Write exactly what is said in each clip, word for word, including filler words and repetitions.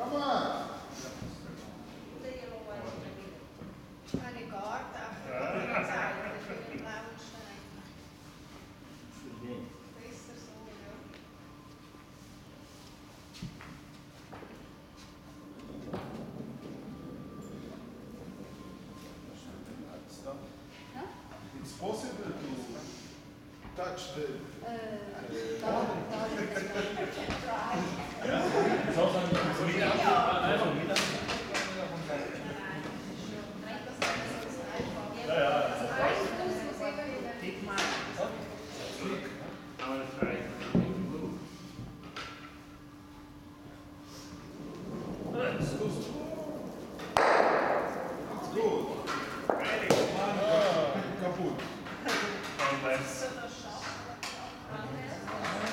Anfang! Eine Garten auf der anderen Seite für den blauen Stein. Besser so, ja. Huh? It's possible to touch the Uh, da, da, try. Ja, ja. It's good. Kaputt.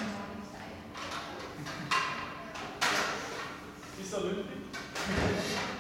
Ist er lündig?